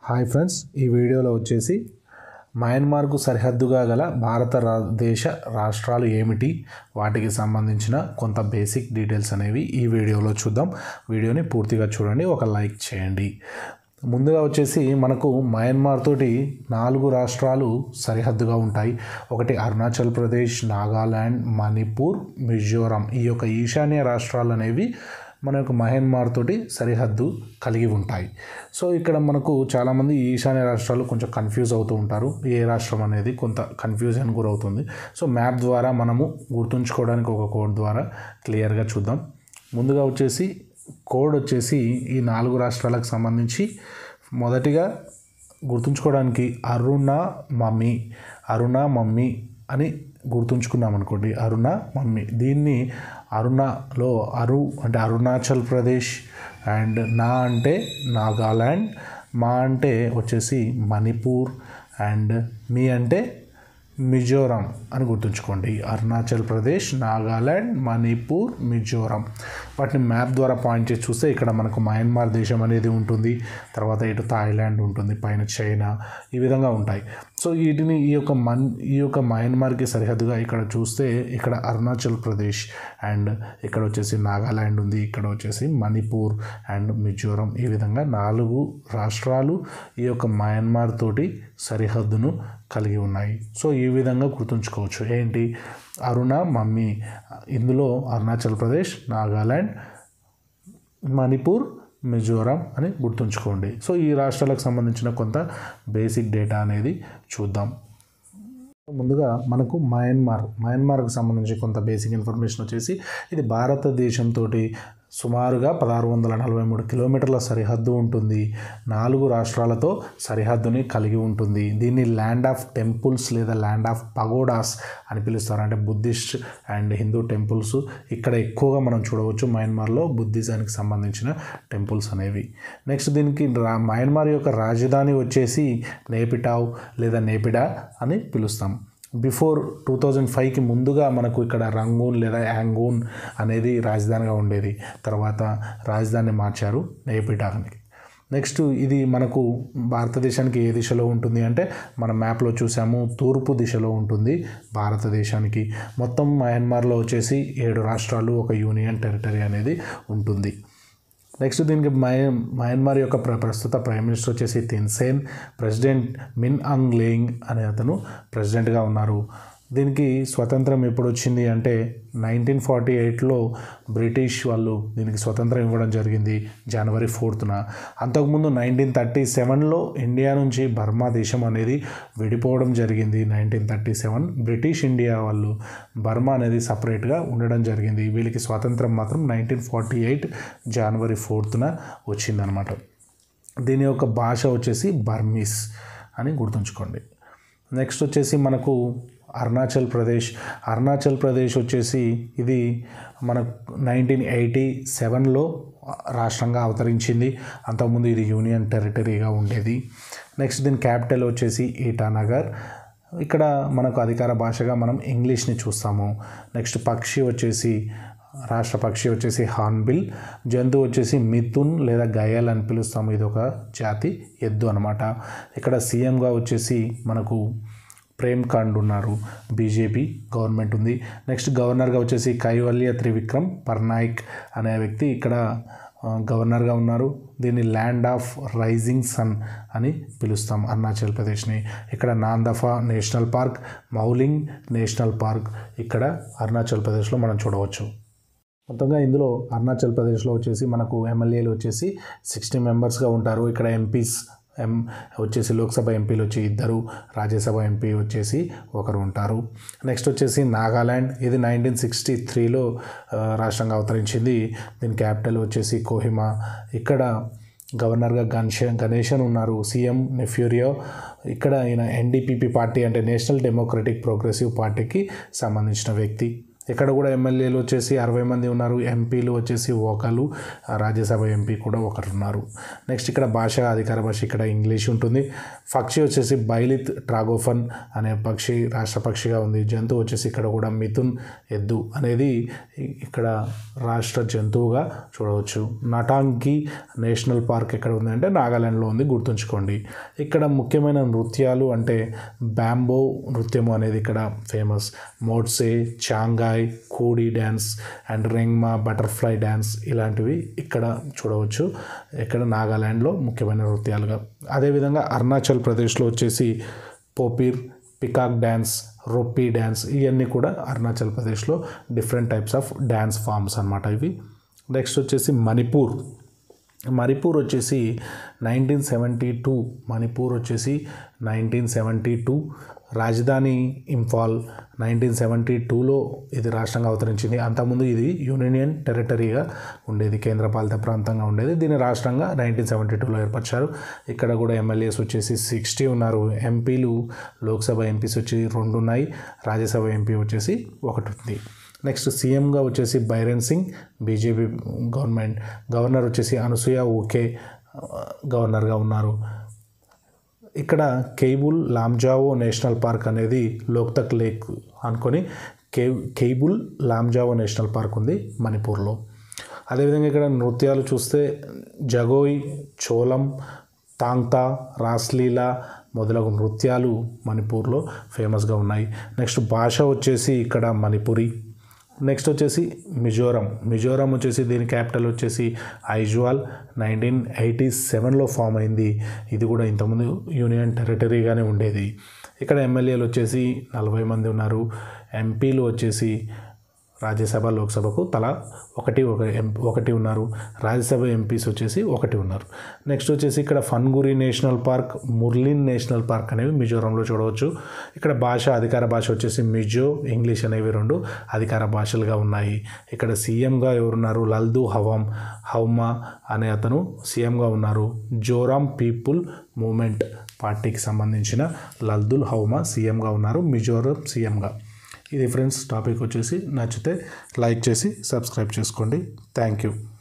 Hi friends, ఈ వీడియోలో వచ్చేసి మయన్మార్కు సరిహద్దుగా గల భారతదేశ రాష్ట్రాలు ఏమిటి, వాటికి సంబంధించిన కొంత బేసిక్ డీటెయిల్స్ అనేవి ఈ వీడియోలో చూద్దాం. వీడియోని పూర్తిగా చూడండి, ఒక లైక్ చేయండి. ముందుగా వచ్చేసి మనకు మయన్మార్ తోటి 4 రాష్ట్రాలు సరిహద్దుగా ఉంటాయి. ఒకటి అరుణాచల్ ప్రదేశ్, నాగాల్యాండ్, మణిపూర్, మిజోరాం. ఈ యొక్క ఈశాన్య రాష్ట్రాలు అనేవి మన యొక్క మయన్మార్ తోటి సరిహద్దు కలిగి ఉంటాయి. సో ఇక్కడ మనకు చాలామంది ఈశాన్య రాష్ట్రాలు కొంచెం కన్ఫ్యూజ్ అవుతూ ఉంటారు. ఏ రాష్ట్రం అనేది కొంత కన్ఫ్యూజన్ గురవుతుంది. సో మ్యాప్ ద్వారా మనము గుర్తుంచుకోవడానికి ఒక కోడ్ ద్వారా క్లియర్గా చూద్దాం. ముందుగా వచ్చేసి కోడ్ వచ్చేసి ఈ 4 రాష్ట్రాలకు సంబంధించి మొదటిగా గుర్తుంచుకోవడానికి అరుణ మమ్మీ అని గుర్తుంచుకున్నాం అనుకోండి. అరుణ మమ్మీ, దీన్ని అరుణలో అరు అంటే అరుణాచల్ ప్రదేశ్, అండ్ నా అంటే నాగాల్యాండ్, మా అంటే వచ్చేసి మణిపూర్, అండ్ మీ అంటే మిజోరాం అని గుర్తుంచుకోండి. అరుణాచల్ ప్రదేశ్, నాగాల్యాండ్, మణిపూర్, మిజోరాం. వాటిని మ్యాప్ ద్వారా పాయింట్ చేసి చూస్తే ఇక్కడ మనకు మయన్మార్ దేశం అనేది ఉంటుంది. తర్వాత ఇటు థాయిలాండ్ ఉంటుంది, పైన చైనా, ఈ విధంగా ఉంటాయి. సో వీటిని ఈ యొక్క మయన్మార్కి సరిహద్దుగా ఇక్కడ చూస్తే ఇక్కడ అరుణాచల్ ప్రదేశ్, అండ్ ఇక్కడ వచ్చేసి నాగాల్యాండ్ ఉంది, ఇక్కడ వచ్చేసి మణిపూర్ అండ్ మిజోరాం. ఈ విధంగా 4 రాష్ట్రాలు ఈ యొక్క మయన్మార్ తోటి సరిహద్దును కలిగి ఉన్నాయి. సో ఈ విధంగా గుర్తుంచుకోవచ్చు. ఏంటి? అరుణ మమ్మీ, ఇందులో అరుణాచల్ ప్రదేశ్, నాగాల్యాండ్, మణిపూర్, మిజోరాం అని గుర్తుంచుకోండి. సో ఈ రాష్ట్రాలకు సంబంధించిన కొంత బేసిక్ డేటా అనేది చూద్దాం. ముందుగా మనకు మయన్మార్కు సంబంధించి కొంత బేసిక్ ఇన్ఫర్మేషన్ వచ్చేసి ఇది భారతదేశంతో సుమారుగా 1643 కిలోమీటర్ల సరిహద్దు ఉంటుంది. 4 రాష్ట్రాలతో సరిహద్దుని కలిగి ఉంటుంది. దీన్ని ల్యాండ్ ఆఫ్ టెంపుల్స్ లేదా ల్యాండ్ ఆఫ్ పగోడాస్ అని పిలుస్తారు. అంటే బుద్ధిస్ట్ అండ్ హిందూ టెంపుల్స్ ఇక్కడ ఎక్కువగా మనం చూడవచ్చు. మయన్మార్లో బుద్ధిజానికి సంబంధించిన టెంపుల్స్ అనేవి. నెక్స్ట్ దీనికి మయన్మార్ యొక్క రాజధాని వచ్చేసి నేపిటావ్ లేదా నేపిడా అని పిలుస్తాం. బిఫోర్ 2005కి ముందుగా మనకు ఇక్కడ రంగూన్ లేదా యాంగూన్ అనేది రాజధానిగా ఉండేది. తర్వాత రాజధాని మార్చారు నేపిటాకి. నెక్స్ట్ ఇది మనకు భారతదేశానికి ఏ దిశలో ఉంటుంది అంటే మన మ్యాప్లో చూసాము, తూర్పు దిశలో ఉంటుంది భారతదేశానికి. మొత్తం మయన్మార్లో వచ్చేసి 7 రాష్ట్రాలు, ఒక యూనియన్ టెరిటరీ అనేది ఉంటుంది. నెక్స్ట్ దీనికి మయన్మార్ యొక్క ప్రస్తుత ప్రైమ్ మినిస్టర్ వచ్చేసి Thein Sein, president Min Aung Hlaing అనే అతను ప్రెసిడెంట్గా ఉన్నారు. దీనికి స్వతంత్రం ఎప్పుడు వచ్చింది అంటే 1948లో బ్రిటిష్ వాళ్ళు దీనికి స్వతంత్రం ఇవ్వడం జరిగింది, జనవరి 4న. అంతకుముందు 1937లో ఇండియా నుంచి బర్మా దేశం అనేది విడిపోవడం జరిగింది. 1937 బ్రిటిష్ ఇండియా వాళ్ళు బర్మా అనేది సపరేట్గా ఉండడం జరిగింది. వీళ్ళకి స్వాతంత్రం మాత్రం 1948 జనవరి 4న వచ్చిందనమాట. దీని యొక్క భాష వచ్చేసి బర్మీస్ అని గుర్తుంచుకోండి. నెక్స్ట్ వచ్చేసి మనకు అరుణాచల్ ప్రదేశ్ వచ్చేసి ఇది మన 1987లో రాష్ట్రంగా అవతరించింది. అంతకుముందు ఇది యూనియన్ టెరిటరీగా ఉండేది. నెక్స్ట్ దీని క్యాపిటల్ వచ్చేసి ఈటానగర్. ఇక్కడ మనకు అధికార భాషగా మనం ఇంగ్లీష్ని చూస్తాము. నెక్స్ట్ రాష్ట్ర పక్షి వచ్చేసి హార్న్బిల్. జంతువు వచ్చేసి మిథున్ లేదా గయల్ అని పిలుస్తాము. ఇది ఒక జాతి ఎద్దు అనమాట. ఇక్కడ సీఎంగా వచ్చేసి మనకు ప్రేమ్ కాండ్ ఉన్నారు, బీజేపీ గవర్నమెంట్ ఉంది. నెక్స్ట్ గవర్నర్గా వచ్చేసి కైవల్య త్రివిక్రమ్ పర్నాయక్ అనే వ్యక్తి ఇక్కడ గవర్నర్గా ఉన్నారు. దీన్ని ల్యాండ్ ఆఫ్ రైజింగ్ సన్ అని పిలుస్తాం అరుణాచల్ ప్రదేశ్ని. ఇక్కడ Namdapha national park, Mouling national park ఇక్కడ అరుణాచల్ ప్రదేశ్లో మనం చూడవచ్చు. మొత్తంగా ఇందులో అరుణాచల్ ప్రదేశ్లో వచ్చేసి మనకు ఎమ్మెల్యేలు వచ్చేసి 60 మెంబర్స్గా ఉంటారు. ఇక్కడ ఎంపీస్ వచ్చేసి లోక్సభ ఎంపీలు వచ్చి 2, రాజ్యసభ ఎంపీ వచ్చేసి 1 ఉంటారు. నెక్స్ట్ వచ్చేసి నాగాల్యాండ్. ఇది 1963లో రాష్ట్రంగా అవతరించింది. దీని క్యాపిటల్ వచ్చేసి కోహిమా. ఇక్కడ గవర్నర్గా గణేషన్ ఉన్నారు, సీఎం నెఫ్యూరియో. ఇక్కడ ఈయన ఎన్డీపీపీ పార్టీ అంటే నేషనల్ డెమోక్రటిక్ ప్రోగ్రెసివ్ పార్టీకి సంబంధించిన వ్యక్తి. ఇక్కడ కూడా ఎమ్మెల్యేలు వచ్చేసి 60 మంది ఉన్నారు, ఎంపీలు వచ్చేసి ఒకరు, రాజ్యసభ ఎంపీ కూడా ఒకరు ఉన్నారు. నెక్స్ట్ ఇక్కడ భాష, అధికార భాష ఇక్కడ ఇంగ్లీష్ ఉంటుంది. పక్షి వచ్చేసి బైలిత్ ట్రాగోఫన్ అనే పక్షి రాష్ట్ర పక్షిగా ఉంది. జంతువు వచ్చేసి ఇక్కడ కూడా మిథున్, ఎద్దు అనేది ఇక్కడ రాష్ట్ర జంతువుగా చూడవచ్చు. నటాంగి నేషనల్ పార్క్ ఎక్కడ ఉంది అంటే నాగాలాండ్లో ఉంది, గుర్తుంచుకోండి. ఇక్కడ ముఖ్యమైన నృత్యాలు అంటే బ్యాంబో నృత్యము అనేది ఇక్కడ ఫేమస్. మోడ్సే, చాంగాయ్, కూడీ dance and Rengma, butterfly dance ఇలాంటివి ఇక్కడ చూడవచ్చు. ఇక్కడ నాగాలాండ్లో ముఖ్యమైన నృత్యాలుగా. అదేవిధంగా అరుణాచల్ ప్రదేశ్లో వచ్చేసి Popir, peacock dance, Roppi dance ఇవన్నీ కూడా అరుణాచల్ ప్రదేశ్లో different types of dance forms అన్నమాట ఇవి. నెక్స్ట్ వచ్చేసి మణిపూర్ వచ్చేసి 1972, మణిపూర్ వచ్చేసి 1972, రాజధాని ఇంఫాల్. 1972లో ఇది రాష్ట్రంగా అవతరించింది. అంతకుముందు ఇది యూనియన్ టెరిటరీగా ఉండేది, కేంద్రపాలిత ప్రాంతంగా ఉండేది. దీన్ని రాష్ట్రంగా 1972లో ఏర్పరిచారు. ఇక్కడ కూడా ఎమ్మెల్యేస్ వచ్చేసి 60 ఉన్నారు. ఎంపీలు, లోక్సభ ఎంపీస్ వచ్చి 2 ఉన్నాయి, రాజ్యసభ ఎంపీ వచ్చేసి 1 ఉంది. నెక్స్ట్ సీఎంగా వచ్చేసి Biren Singh, BJP government. Governor వచ్చేసి అనసూయ ఊకే గవర్నర్గా ఉన్నారు. ఇక్కడ కేబుల్ లామ్జావో నేషనల్ పార్క్ అనేది లోక్తక్ లేక్ అనుకొని కేబుల్ లామ్జావో నేషనల్ పార్క్ ఉంది మణిపూర్లో. అదేవిధంగా ఇక్కడ నృత్యాలు చూస్తే జగోయ్, చోలం, తాంగ్తా, రాస్లీలా మొదలగు నృత్యాలు మణిపూర్లో ఫేమస్గా ఉన్నాయి. నెక్స్ట్ భాష వచ్చేసి ఇక్కడ మణిపురి. నెక్స్ట్ వచ్చేసి మిజోరం వచ్చేసి దీని క్యాపిటల్ వచ్చేసి ఐజ్వాల్. 1987లో ఫామ్ అయింది. ఇది కూడా ఇంతకుముందు యూనియన్ టెరిటరీగానే ఉండేది. ఇక్కడ ఎమ్మెల్యేలు వచ్చేసి 40 మంది ఉన్నారు. ఎంపీలు వచ్చేసి రాజ్యసభ, లోక్సభకు తలా ఒకటి ఉన్నారు. రాజ్యసభ ఎంపీస్ వచ్చేసి 1 ఉన్నారు. నెక్స్ట్ వచ్చేసి ఇక్కడ Phawngpui national park, Murlen national park అనేవి మిజోరంలో చూడవచ్చు. ఇక్కడ భాష, అధికార భాష వచ్చేసి మిజో, ఇంగ్లీష్ అనేవి 2 అధికార భాషలుగా ఉన్నాయి. ఇక్కడ సీఎంగా ఎవరున్నారు? లల్దు హౌమా అనే అతను సీఎంగా ఉన్నారు. జోరామ్ పీపుల్ మూమెంట్ పార్టీకి సంబంధించిన లల్దుల్ హౌమా సీఎంగా ఉన్నారు, మిజోరం సీఎంగా. ఇది ఫ్రెండ్స్ టాపిక్ వచ్చేసి. నచ్చితే లైక్ చేసి సబ్స్క్రైబ్ చేసుకోండి. Thank you.